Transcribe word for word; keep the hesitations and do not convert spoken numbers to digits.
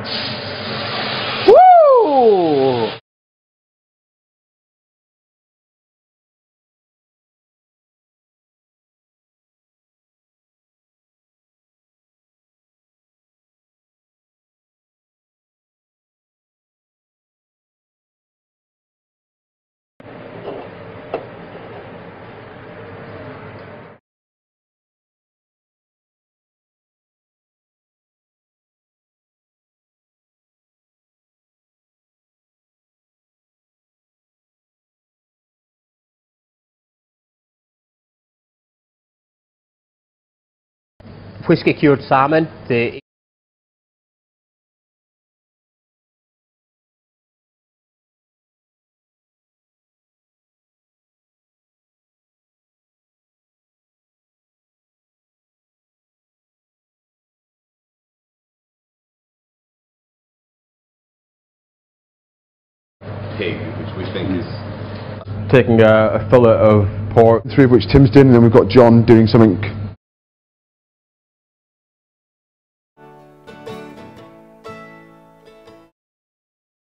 Woo! Whiskey cured salmon. The pig, which we think is taking a, a fillet of pork, three of which Tim's doing, and then we've got John doing something